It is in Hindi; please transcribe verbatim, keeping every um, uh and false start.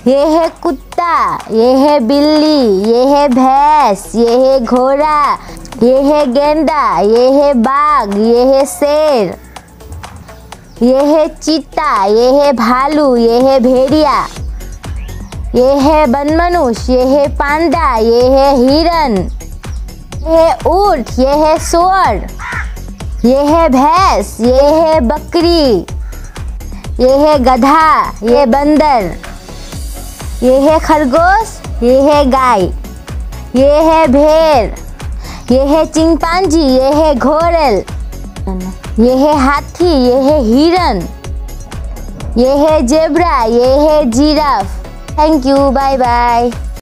ये है कुत्ता, ये है बिल्ली, ये है भैंस, ये है घोड़ा, ये है गेंडा, ये है बाघ, ये है शेर, ये है चीता, ये है भालू, ये है भेड़िया, ये है बनमनुष्य, ये है पांडा, ये है हिरन, ये है ऊंट, ये है सुअर, ये है भैंस, ये है बकरी, ये है गधा, ये बंदर, ये है खरगोश, ये है गाय, ये है भेड़, ये है चिंपांजी, ये है घोड़ल, ये है हाथी, ये है हिरन, ये है जेब्रा, ये है giraffe. Thank you, bye bye.